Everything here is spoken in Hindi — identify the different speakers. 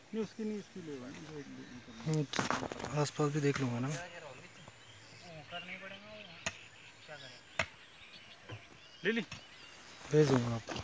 Speaker 1: नहीं उसकी नहीं, इसकी ले
Speaker 2: आस पास भी देख लूँगा ना मैं।
Speaker 1: ले ली
Speaker 2: भेज दूँगा आपको।